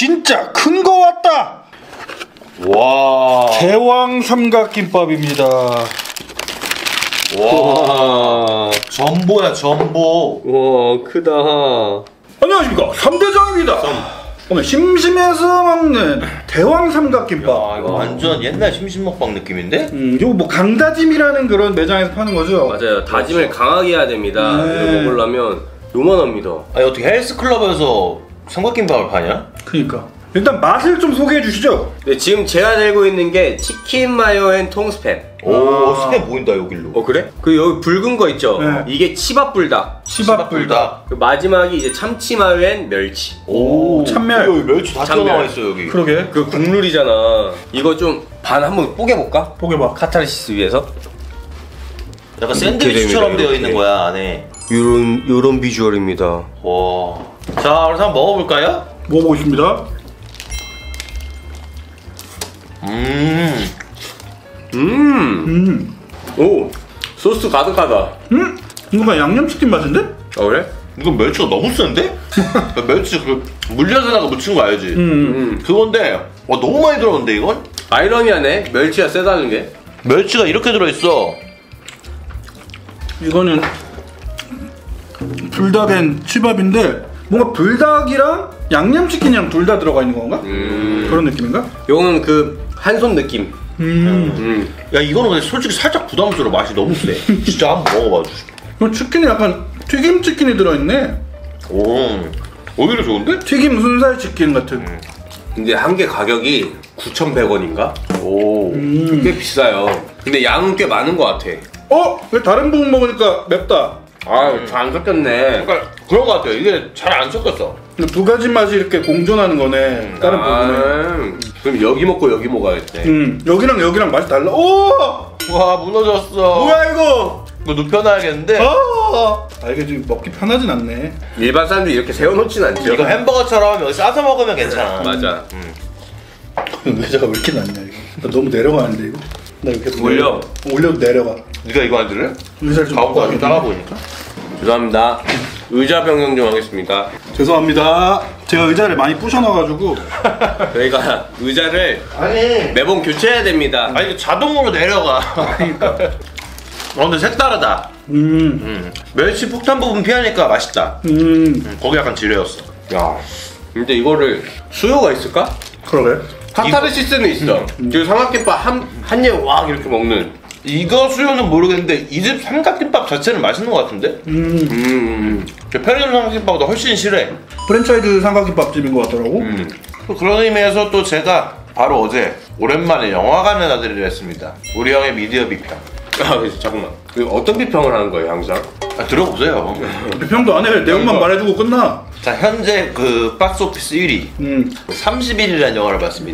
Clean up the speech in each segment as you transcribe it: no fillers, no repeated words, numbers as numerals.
진짜 큰 거 왔다. 와. 대왕 삼각김밥입니다. 와. 전보야 전보. 와 크다. 안녕하십니까, 삼대장입니다. 오늘 심심해서 먹는 대왕 삼각김밥. 야, 이거 완전 옛날 심심먹방 느낌인데? 이거 뭐 강다짐이라는 그런 매장에서 파는 거죠? 맞아요. 다짐을 강하게 해야 됩니다. 이거 먹으려면 요만합니다. 아니 어떻게 헬스클럽에서 삼각김밥을 파냐? 그니까 일단 맛을 좀 소개해 주시죠. 네, 지금 제가 들고 있는 게 치킨 마요 앤 통스팸. 오 스팸 보인다 여길로. 그래? 그 여기 붉은 거 있죠? 네. 이게 치밥불닭. 치밥불닭. 그 마지막이 이제 참치 마요 앤 멸치. 오 참멸. 여기 멸치 다 참멸. 튀어나와 있어 여기. 그러게. 그 국룰이잖아. 이거 좀 반 한번 뽀개볼까? 뽀개봐. 카타르시스 위해서. 약간 샌드위치처럼 이렇게 되어 있는 거야 안에. 요런 비주얼입니다. 와. 자 그래서 한번 먹어볼까요? 먹어보겠습니다. 오 소스 가득하다. 이거 그냥 양념치킨 맛인데? 아 그래? 이건 멸치가 너무 센데? 멸치 그 물엿에다가 묻힌 거 알지? 그건데 너무 많이 들어오는데 이건? 아이러니하네. 멸치가 세다는 게. 멸치가 이렇게 들어있어. 이거는 불닭 앤 치밥인데 뭔가 불닭이랑 양념치킨이랑 둘 다 들어가 있는 건가? 그런 느낌인가? 요거는 그 한손 느낌. 야 이거는 근데 솔직히 살짝 부담스러워. 맛이 너무 세. 진짜 한번 먹어봐 주시오. 이거 치킨이 약간 튀김 치킨이 들어있네. 오 오히려 좋은데? 튀김 순살 치킨 같은. 근데 한 개 가격이 9,100원인가? 오. 꽤 비싸요. 근데 양은 꽤 많은 것 같아. 왜 다른 부분 먹으니까 맵다. 아, 잘 안 섞였네. 그러니까 그런 거 같아요. 이게 잘 안 섞였어. 근데 두 가지 맛이 이렇게 공존하는 거네. 다른 부분에. 그럼 여기 먹고 여기 먹어야겠네. 여기랑 여기랑 맛이 달라. 오! 와 무너졌어. 뭐야 이거? 이거 눕혀놔야겠는데? 이게 지금 먹기 편하진 않네. 일반 사람들이 이렇게 세워놓진 않죠. 이거 햄버거처럼 여기 싸서 먹으면 괜찮아. 맞아. 의자가 왜 이렇게 낮냐 이거. 나 너무 내려가는데 이거. 나 이렇게 올려. 올려도 내려가. 네가 이거 안 들래? 의자를 좀 가오가 좀 바꿔야겠네. 작아 보이니까. 죄송합니다. 의자 변경 좀 하겠습니다. 죄송합니다. 제가 의자를 많이 부셔놔가지고. 저희가 의자를 아니. 매번 교체해야 됩니다. 아니 이거 자동으로 내려가. 그러니까. 근데 색다르다. 멸치 폭탄 부분 피하니까 맛있다. 거기 약간 지뢰였어. 야, 근데 이거를 수요가 있을까? 그러게. 카타르시스는 있어. 그 삼각김밥 한 입 왁 이렇게 먹는. 이거 수요는 모르겠는데 이 집 삼각김밥 자체는 맛있는 것 같은데? 편의점 삼각김밥보다 훨씬 실해. 프랜차이즈 삼각김밥집인 것 같더라고. 그런 의미에서 또 제가 바로 어제 오랜만에 영화관에 나들이를 했습니다. 우리 형의 미디어 비평. 아, 잠깐만. 어떤 비평을 하는 거예요, 항상? 들어보세요. 비평도 안 해. 내용만 말해주고 끝나. 자 현재 그 박스오피스 1위 30일이라는 영화를 봤습니다.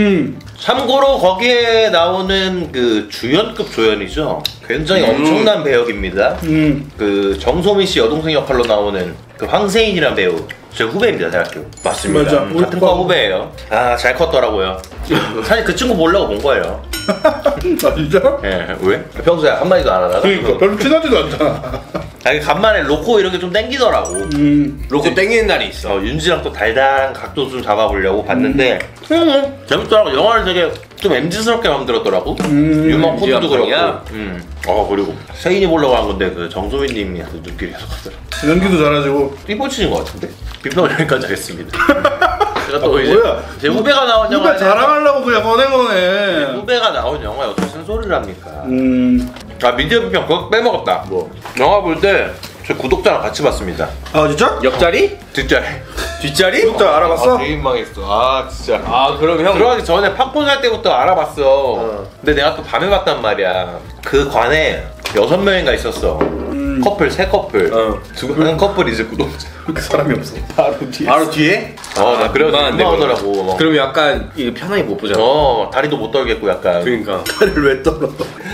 참고로 거기에 나오는 그 주연급 조연이죠. 굉장히 엄청난 배역입니다. 그 정소민 씨 여동생 역할로 나오는 그 황세인이라는 배우. 제 후배입니다, 대학교. 맞습니다. 같은 과 후배예요. 아, 잘 컸더라고요. 사실 그 친구 보려고 본 거예요. 아 진짜? 예, 왜? 평소에 한마디도 안 하다가. 그러니까 별로 친하지도 않잖아. 아니, 간만에 로코 이런 게 좀 땡기더라고. 로고 땡기는 날이 있어. 윤지랑 또 달달한 각도 좀 잡아보려고 봤는데 재밌더라고. 영화를 되게 좀 MZ스럽게 만들었더라고. 유머 코드도 그렇고. 그리고 세인이 보려고 한 건데 그 정소민 님이 아주 눈길이 계속 가더라고. 연기도 잘하시고. 삐뽀치는 것 같은데? 비평을 여기까지 하겠습니다. 제가 또 이제 뭐야? 제 후배가 나온 후배 영화 자랑하려고 그냥 꺼내. 후배가 나온 영화에 어떻게 쓴 소리를 합니까? 아 미디어 비평 그거 빼먹었다. 뭐 영화 볼 때 저 구독자랑 같이 봤습니다. 아 진짜? 옆자리? 뒷자리. 뒷자리? 구독자 알아봤어? 되게 민망했어. 아 진짜. 아, 그럼 형. 들어가기 전에 팝콘 살 때부터 알아봤어. 근데 내가 또 밤에 봤단 말이야. 그 관에 6명인가 있었어. 커플, 3커플. 한 커플 이제 구독자. 그렇게 사람이 없어. 바로 뒤에. 바로 뒤에? 나 그래서 민망한데, 민망하더라고. 그럼 약간 이게 편하게 못 보잖아. 다리도 못 떨겠고 약간. 그러니까. 다리를 왜 떨어?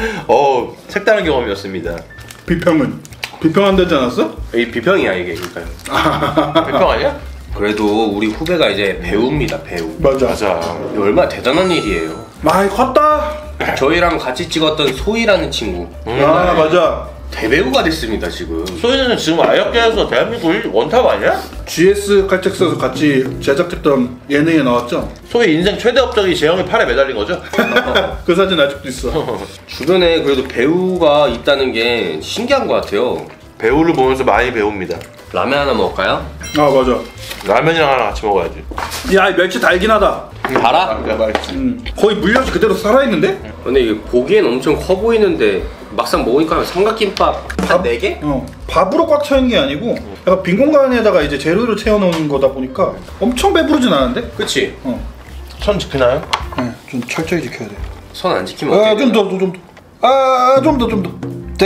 색다른 경험이었습니다. 비평은? 비평 안 되지 않았어? 이 비평이야 이게 그러니까. 비평 아니야? 그래도 우리 후배가 이제 배우입니다, 배우. 맞아. 이거 얼마나 대단한 일이에요. 많이 컸다. 저희랑 같이 찍었던 소희라는 친구. 아 맞아. 대배우가 됐습니다 지금. 소희는 지금 아역계에서 대한민국 원탑 아니야? GS 칼텍스에서 같이 제작했던 예능에 나왔죠? 소희 인생 최대 업적이 재영이 팔에 매달린 거죠? 그 사진 아직도 있어. 주변에 그래도 배우가 있다는 게 신기한 것 같아요. 배우를 보면서 많이 배웁니다. 라면 하나 먹을까요? 아 맞아. 라면이랑 하나 같이 먹어야지. 야, 이 멸치 달긴 하다. 달아? 야, 맛있지. 거의 물엿이 그대로 살아있는데? 근데 이게 보기엔 엄청 커 보이는데 막상 먹으니까 삼각김밥 한 4개? 밥으로 꽉 차 있는 게 아니고 약간 빈 공간에다가 이제 재료를 채워놓은 거다 보니까 엄청 배부르진 않은데? 그치? 선 지키나요? 네, 좀 철저히 지켜야 돼. 선 안 지키면 어떻게 좀 되나요? 더, 좀 더. 아, 좀 더, 좀 더.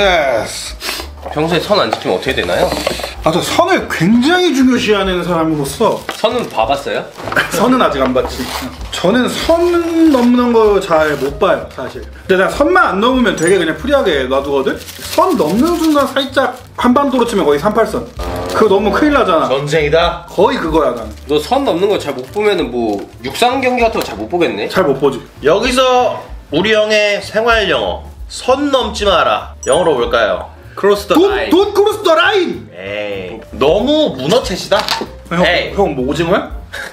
됐어. 평소에 선 안 지키면 어떻게 되나요? 아, 저 선을 굉장히 중요시하는 사람으로서 선은 봐봤어요? 선은 아직 안 봤지. 저는 선 넘는 거 잘 못 봐요, 사실. 근데 나 선만 안 넘으면 되게 그냥 프리하게 놔두거든? 선 넘는 순간 살짝 한반도로 치면 거의 38선. 그거 너무 큰일 나잖아. 전쟁이다. 거의 그거야, 난. 너 선 넘는 거 잘 못 보면은 뭐 육상 경기 같은 거 잘 못 보겠네? 잘 못 보지. 여기서 우리 형의 생활 영어. 선 넘지 마라. 영어로 볼까요? 크로스 더 라인. Don't cross the line! 에이, 너무 문어챗이다. 에이, 형 뭐 오징어야?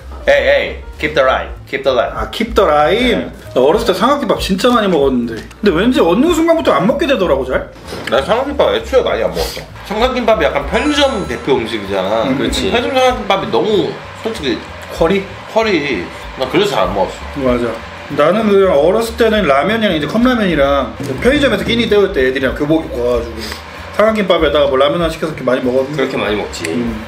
에이, keep the line, keep the line. 아, keep the line. 나 어렸을 때 삼각김밥 진짜 많이 먹었는데. 근데 왠지 어느 순간부터 안 먹게 되더라고, 잘. 난 삼각김밥 애초에 많이 안 먹었어. 삼각김밥이 약간 편의점 대표 음식이잖아. 그렇지. 편의점 삼각김밥이 너무 솔직히 커리? 퀄이 나 그래서 잘 안 먹었어. 맞아. 나는 그냥 어렸을 때는 라면이랑 이제 컵라면이랑 편의점에서 끼니 때울 때 애들이랑 교복 입고 와가지고 삼각김밥에다가 뭐 라면 하나 시켜서 이렇게 많이 먹었는데 그렇게 많이 먹지.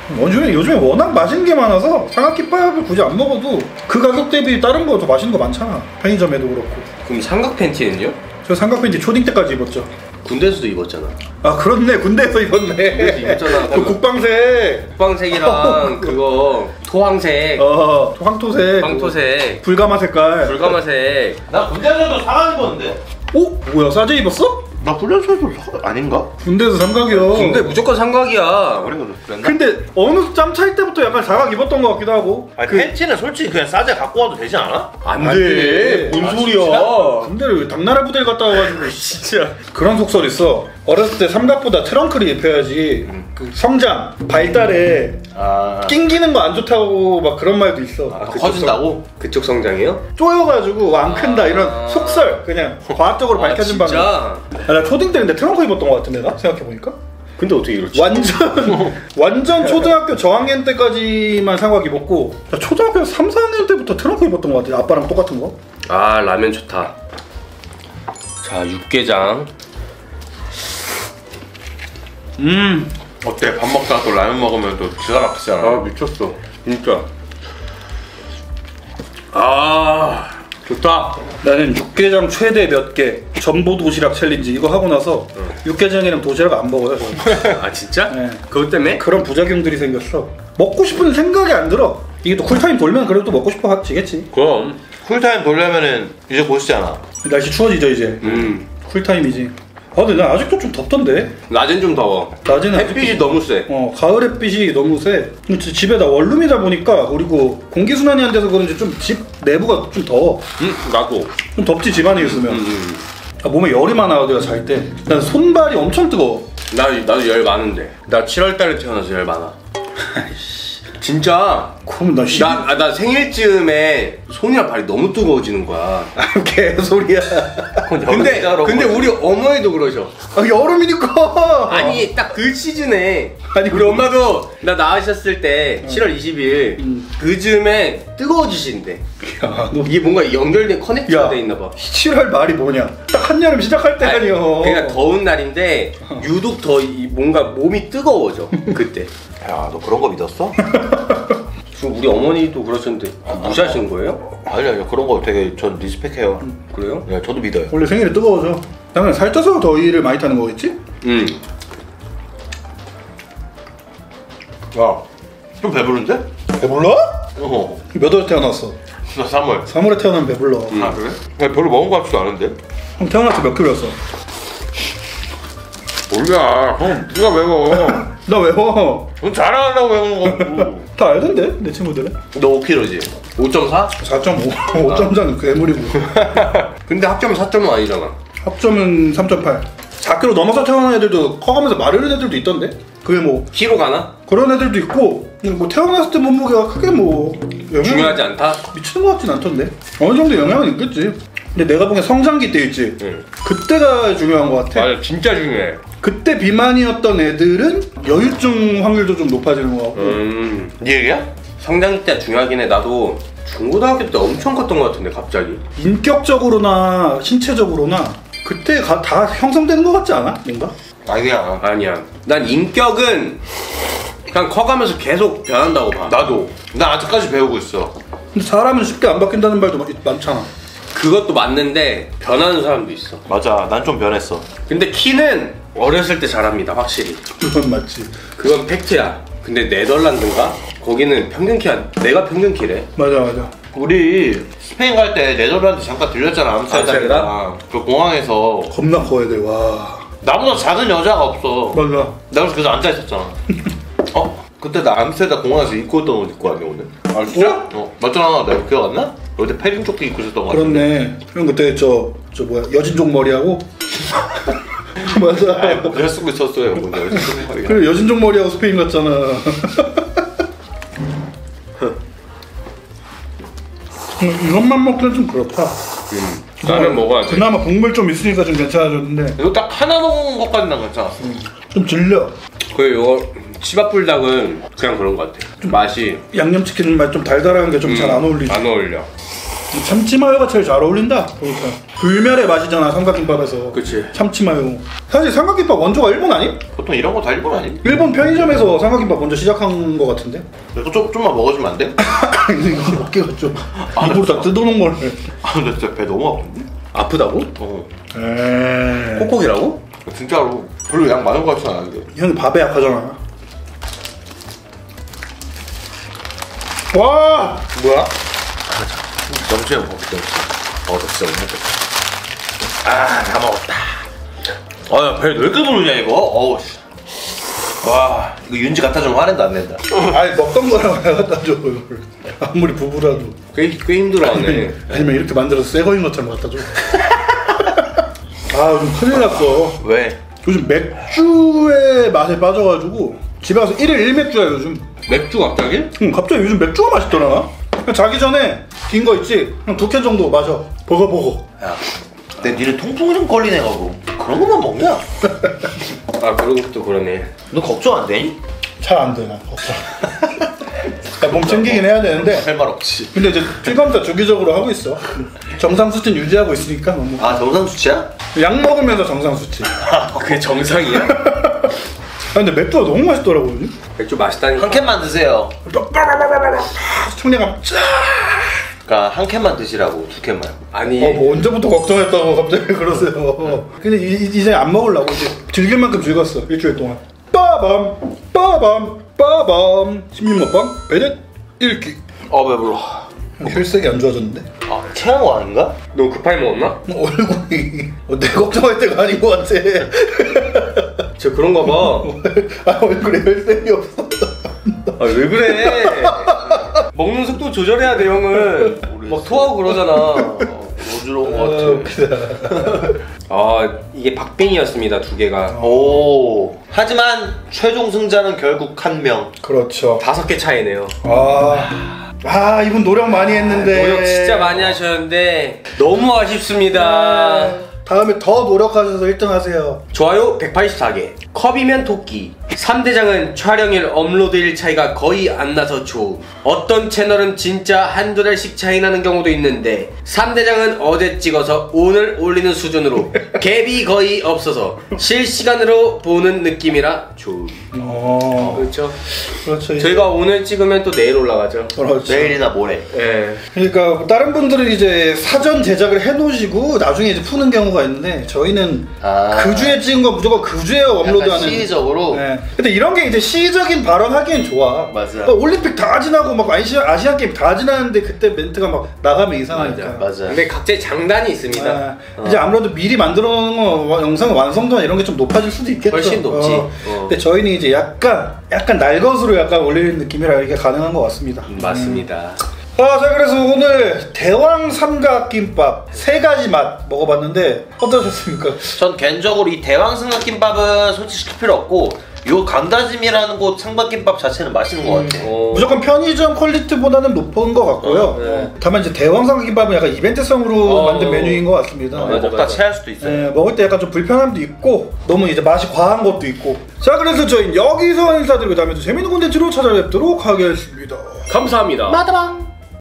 요즘에 워낙 맛있는 게 많아서 삼각김밥을 굳이 안 먹어도 그 가격 대비 다른 거 더 맛있는 거 많잖아. 편의점에도 그렇고. 그럼 삼각 팬티는요? 저 삼각팬티 초딩 때까지 입었죠. 군대에서도 입었잖아. 아 그렇네, 군대에서 입었네. 군대에서 입었잖아. 그 국방색. 국방색이랑 그거 토황색, 황토색. 황토색, 불가마 색깔. 불가마색. 나 군대에서도 사각 입었는데. 오? 뭐야, 싸제 입었어? 나 군대에서도 아닌가? 군대에서 삼각이야. 군대 무조건 삼각이야. 그랬나? 근데 어느 짬 차일 때부터 약간 사각 입었던 것 같기도 하고. 아니, 팬티는 솔직히 그냥 싸제 갖고 와도 되지 않아? 안 안 돼. 돼. 뭔 아, 소리야. 군대를 왜 당나라 부대를 갔다 와가지고. 진짜. 그런 속설 있어. 어렸을 때 삼각보다 트렁크를 입혀야지 그 성장, 발달에 낑기는 거 안 좋다고 막 그런 말도 있어. 커진다고? 그쪽 성장이요? 쪼여가지고 안 큰다 이런 속설. 그냥 과학적으로 밝혀진 바는. 진짜? 나 초딩 때 근데 트렁크 입었던 것 같은데 나 생각해보니까. 근데 어떻게 그렇지? 완전 초등학교 저학년 때까지만 삼각 입었고 나 초등학교 3, 4학년 때부터 트렁크 입었던 것 같아. 아빠랑 똑같은 거. 아 라면 좋다. 자 육개장. 어때? 밥 먹다가 또 라면 먹으면 또 기가 막히잖아. 아 미쳤어 진짜. 아 좋다. 나는 육개장 최대 몇 개 전보 도시락 챌린지 이거 하고 나서 육개장이랑 도시락 안 먹어요 저는. 아 진짜? 네. 그것 때문에? 그런 부작용들이 생겼어. 먹고 싶은 생각이 안 들어. 이게 또 쿨타임 돌면 그래도 먹고 싶어 지겠지. 그럼 쿨타임 돌려면은 이제 보시잖아. 날씨 추워지죠 이제. 쿨타임이지. 아 근데 난 아직도 좀 덥던데. 낮엔 좀 더워. 낮에는 햇빛이 너무 세. 가을 햇빛이 너무 세. 집에다 원룸이다 보니까 그리고 공기순환이 안 돼서 그런지 좀 집 내부가 좀 더워. 나도. 좀 덥지 집안에 있으면. 아, 몸에 열이 많아 내가 잘 때. 난 손발이 엄청 뜨거워. 나도 열 많은데. 나 7월달에 태어나서 열 많아. 진짜. 그럼 나 생일쯤에 손이랑 발이 너무 뜨거워지는 거야. 개소리야. 근데 우리 어머니도 그러셔. 아, 여름이니까. 아니 딱 그 시즌에 아니, 우리 엄마도 나 낳으셨을 때 7월 20일 그쯤에 뜨거워지신대. 야, 너 이게 뭔가 연결된 커넥트가 야. 돼 있나 봐. 7월 말이 뭐냐? 딱 한여름 시작할 때 아니요. 그러니까 더운 날인데 유독 더 뭔가 몸이 뜨거워져 그때. 야, 너 그런 거 믿었어? 지금 우리 어머니도 그러셨는데 무시하신 거예요? 아니요, 그런 거 되게 전 리스펙해요. 그래요? 네, 저도 믿어요. 원래 생일에 뜨거워져. 나는 살쪄서 더위를 많이 타는 거겠지? 야, 좀 배부른데? 배불러? 어. 몇 월에 태어났어? 나 3월. 3월에 태어나면 배불러. 아, 그래? 야, 별로 먹은 거 같지도 않은데? 형 태어날 때 몇 킬로였어? 몰라. 형, 누가 외워. 나 외워. 넌 자랑하려고 외우는 거고. 다 알던데 내 친구들은? 너 5kg지? 5.4? 4.5. 5.4는 괴물이고. 근데 학점은 4점은 아니잖아. 합점은 3.8. 100kg 넘어서 태어난 애들도 커가면서 마르는 애들도 있던데. 그게 뭐 키로 가나? 그런 애들도 있고 뭐 태어났을 때 몸무게가 크게 뭐 중요하지 않다? 미치는 것 같진 않던데. 어느 정도 영향은 있겠지. 근데 내가 보기엔 성장기 때 있지. 응. 그때가 중요한 것 같아. 맞아, 진짜 중요해. 그때 비만이었던 애들은 여유증 확률도 좀 높아지는 거 같고. 네 얘기야? 성장기 때 중요하긴 해. 나도 중고등학교 때 엄청 컸던 것 같은데 갑자기. 인격적으로나 신체적으로나 그때 다 형성되는 것 같지 않아? 뭔가? 아니야. 난 인격은 그냥 커가면서 계속 변한다고 봐. 나도. 나 아직까지 배우고 있어. 근데 사람은 쉽게 안 바뀐다는 말도 많잖아. 그것도 맞는데 변하는 사람도 있어. 맞아. 난 좀 변했어. 근데 키는 어렸을 때 자랍니다, 확실히. 그건 맞지. 그건 팩트야. 근데 네덜란드인가? 거기는 평균 키야. 내가 평균 키래. 맞아. 우리 스페인 갈 때 네덜란드 잠깐 들렸잖아. 암스테르담. 그 공항에서 겁나 커야 돼. 와. 나보다 작은 여자가 없어. 맞아. 나 그래서 앉아 있었잖아. 그때 나 암스테르담 공항에서 입고 있던 옷 입고 왔네 오늘. 아 진짜? 맞잖아. 내가 기억 안 나? 그때 패딩 조끼 입고 있었던 거 같은데. 그렇네. 형 그때 저 뭐야 여진족 머리하고. 맞아. 아이 모자 쓰고 있었어요. 모자 쓰고 머리가. 그래 여진족 머리하고 스페인 갔잖아. 이것만 먹기는 좀 그렇다. 나는 먹어야지. 그나마 국물 좀 있으니까 좀 괜찮아졌는데 이거 딱 하나 먹은 것까지 난 괜찮았어. 좀 질려. 그리고 이거 치밥불닭은 그냥 그런 것 같아. 좀 맛이 양념치킨 맛 좀 달달한 게 좀 잘 안 어울리지. 안 어울려. 참치마요가 제일 잘 어울린다. 그러니까 불멸의 맛이잖아 삼각김밥에서. 그치. 참치마요. 사실 삼각김밥 원조가 일본 아니? 보통 이런 거 다 일본 아니? 일본 편의점에서 삼각김밥 먼저 시작한 거 같은데? 이거 좀만 먹어주면 안 돼? 이거 먹기가 좀 입으로 다 뜯어놓은 걸. 나 진짜 배 너무 아픈데? 아프다고? 에이. 콕콕이라고? 진짜로 별로 양 많은 거 같지 않은데. 형이 밥에 약하잖아. 와! 뭐야? 점심에 먹었어. 나 진짜 못 먹겠다. 다 먹었다. 배 왜 이렇게 부르냐 이거? 어우 씨. 와 이거 윤지 갖다 주면 화낸다 안 낸다. 아니 먹던 거랑 왜 갖다 줘. 아무리 부부라도. 꽤 힘들어하네. 아니면 이렇게 만들어서 새 거인 것처럼 갖다 줘. 아 요즘 큰일 났어. 왜? 요즘 맥주의 맛에 빠져가지고 집에 가서 1일 1맥주야 요즘. 맥주 갑자기? 응 갑자기 요즘 맥주가 맛있더라. 그냥 자기 전에 긴 거 있지? 그냥 2캔 정도 마셔. 버거. 야, 내 니네 통풍이 좀 걸리네 가고 그런 것만 먹냐? 아 그런 것도 그러네. 너 걱정 안 되니? 잘 안 돼, 나 걱정. 몸 챙기긴 해야 되는데. 할 말 없지. 근데 이제 피검사 주기적으로 하고 있어. 정상 수치는 유지하고 있으니까 너무. 아 정상 수치야? 약 먹으면서 정상 수치. 그게 정상이야? 아 근데 맥주가 너무 맛있더라고 요즘. 맥주 맛있다니까. 한 캔만 드세요. 청량감 쫙. 그러니까 한 캔만 드시라고 2캔만. 아니 뭐 언제부터 걱정했다고 갑자기 그러세요. 근데 이제 안 먹으려고 이제 즐길 만큼 즐겼어 일주일 동안. 빠밤 16먹방 베넷 1기. 배불러. 혈색이 안 좋아졌는데? 체한 거 아닌가? 너 급하게 먹었나? 얼굴이 내 걱정할 때가 아닌 것 같아. 저 그런가 봐. 얼굴에 혈색이 없어. 아 왜 그래? 먹는 속도 조절해야 돼 형은. 막 토하고 그러잖아. 어지러운 거 같아. 아 이게 박빙이었습니다 2개가. 오. 하지만 최종 승자는 결국 1명. 그렇죠. 5개 차이네요. 이분 노력 많이 했는데. 노력 진짜 많이 하셨는데 너무 아쉽습니다. 다음에 더 노력하셔서 1등 하세요. 좋아요 184개. 컵이면 토끼. 3대장은 촬영일 업로드일 차이가 거의 안 나서 좋음. 어떤 채널은 진짜 한두 달씩 차이 나는 경우도 있는데 3대장은 어제 찍어서 오늘 올리는 수준으로 갭이 거의 없어서 실시간으로 보는 느낌이라 좋음. 그렇죠. 그렇죠. 저희가 오늘 찍으면 또 내일 올라가죠. 그렇죠. 내일이나 모레. 예. 그러니까 다른 분들은 이제 사전 제작을 해놓으시고 나중에 이제 푸는 경우가 있는데 저희는 그 주에 찍은 거 무조건 그 주에 업로드하는. 시기적으로. 네. 근데 이런 게 이제 시적인 발언하기엔 좋아. 맞아. 그러니까 올림픽 다 지나고 막 아시안 게임 다 지나는데 그때 멘트가 막 나가면 이상하니까. 맞아. 근데 각자의 장단이 있습니다. 이제 아무래도 미리 만들어 놓은 거 영상 완성도나 이런 게 좀 높아질 수도 있겠죠. 훨씬 높지. 근데 저희는 이제 약간 날것으로 약간 올리는 느낌이라 이게 가능한 것 같습니다. 맞습니다. 자 그래서 오늘 대왕 삼각김밥 3가지 맛 먹어봤는데 어떠셨습니까? 전 개인적으로 이 대왕 삼각김밥은 솔직히 시킬 필요 없고 요 강다짐이라는 곳 삼각김밥 자체는 맛있는 것 같아요. 무조건 편의점 퀄리티보다는 높은 것 같고요. 네. 다만 이제 대왕 삼각김밥은 약간 이벤트성으로 만든 메뉴인 것 같습니다. 먹다 체할 수도 있어요. 네, 먹을 때 약간 좀 불편함도 있고 너무 이제 맛이 과한 것도 있고. 자 그래서 저희는 여기서 인사드리고 다음에 또 재밌는 콘텐츠로 찾아뵙도록 하겠습니다. 감사합니다. 마다방.